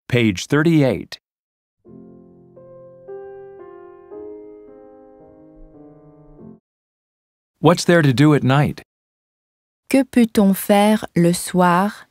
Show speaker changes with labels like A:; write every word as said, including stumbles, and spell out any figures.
A: Page thirty-eight. What's there to do at night?
B: Que peut-on faire le soir?